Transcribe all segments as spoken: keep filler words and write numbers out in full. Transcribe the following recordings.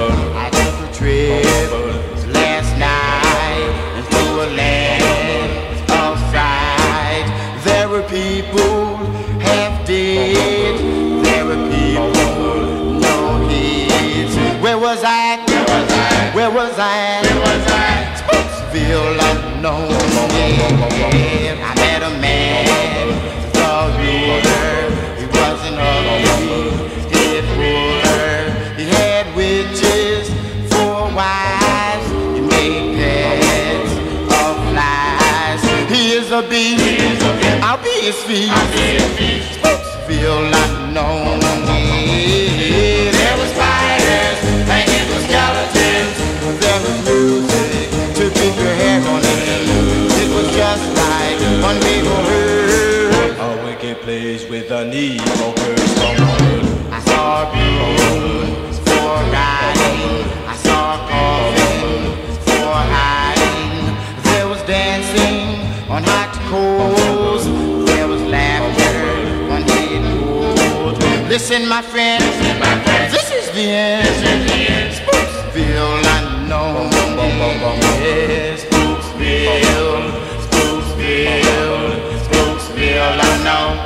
I took a trip last night into a land of fright. There were people half dead. There were people no heads. Where was I? Where was I? Where was I? Where was I? Spooksville unknown. Yeah, I met a man, the ruler. He wasn't ugly, head ruler. He had witches for wives. He made pets of flies. He is a beast. I'll be his feast. Spooksville unknown. Yeah, there was spiders hanging with skeletons. There was music to keep your hair on end. It was just like one big herd. A wicked place with an evil curse from the I saw runes for riding. I saw coffins for hiding. There was dancing on hot coals. There was laughter on head cold. Listen, my friend, this is the end. Spooksville unknown. Yes, Spooksville, Spooksville, Spooksville unknown.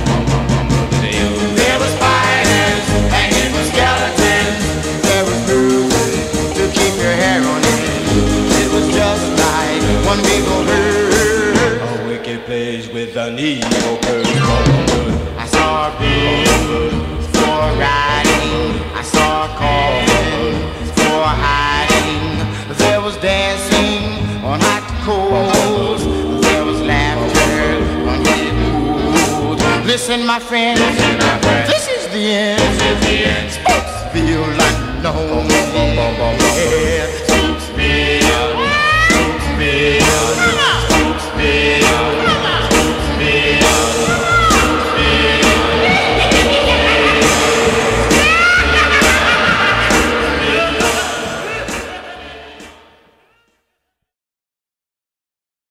There were spiders hanging with skeletons. There was music to keep your hair on end. It was just like one big old herd. A wicked place with an evil curse from the I saw runes for riding. I saw coffins for hiding. There was dancing on hot coals. There was laughter on head cold. Listen, my friend, this is the end. Spooksville unknown. Yeah.